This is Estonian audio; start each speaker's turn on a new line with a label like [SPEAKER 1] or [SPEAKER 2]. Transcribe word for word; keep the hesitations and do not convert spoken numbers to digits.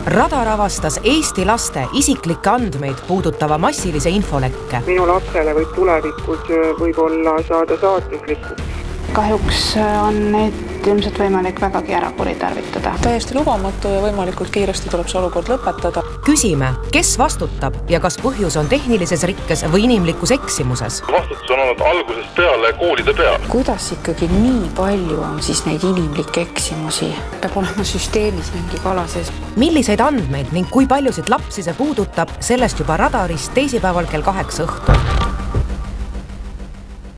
[SPEAKER 1] Radar avastas Eesti laste isiklikke andmeid puudutava massilise infolekke.
[SPEAKER 2] Minu lapsele võib tulevikus võib-olla saada saatuslikuks.
[SPEAKER 3] Kahjuks on neid ilmselt võimalik vägagi ära kuritarvitada.
[SPEAKER 4] Täiesti lubamatu ja võimalikult kiiresti tuleb see olukord lõpetada.
[SPEAKER 1] Küsime, kes vastutab ja kas põhjus on tehnilises rikkes või inimlikus eksimuses?
[SPEAKER 5] Vastutus on olnud algusest peale koolide peal.
[SPEAKER 6] Kuidas ikkagi nii palju on siis neid inimlikke eksimusi? Peab olema süsteemis mingi kala sees.
[SPEAKER 1] Milliseid andmeid ning kui paljusid lapsi see puudutab, sellest juba Radarist teisipäeval kell kaheksa õhtul.